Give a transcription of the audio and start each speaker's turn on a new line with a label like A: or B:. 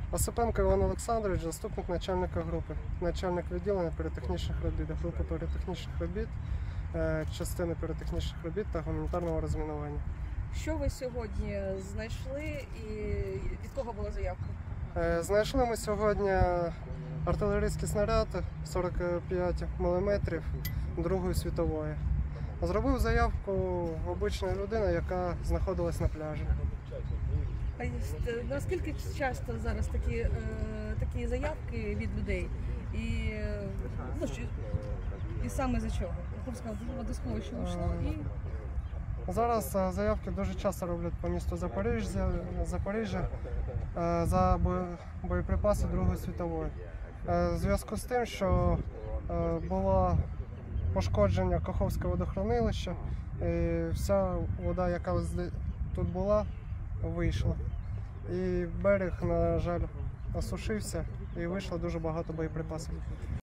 A: Осипенко Іван Олександрович, заступник начальника групи, начальник відділення піротехнічних робіт, групи піротехнічних робіт, частини піротехнічних робіт та гуманітарного розмінування.
B: Що ви сьогодні знайшли і від кого була заявка?
A: Знайшли ми сьогодні артилерійський снаряд 45 мм Другої світової. Зробив заявку обична людина, яка знаходилась на пляжі.
B: А наскільки часто зараз такі заявки від людей? І саме за чого? Каховське водосховище ушло і...
A: Зараз заявки дуже часто роблять по місту Запоріжжя за боєприпаси Другої світової. В зв'язку з тим, що було пошкодження Каховського водохранилища, і вся вода, яка тут була, вийшла. І берег, на жаль, осушився і вийшло дуже багато боєприпасів.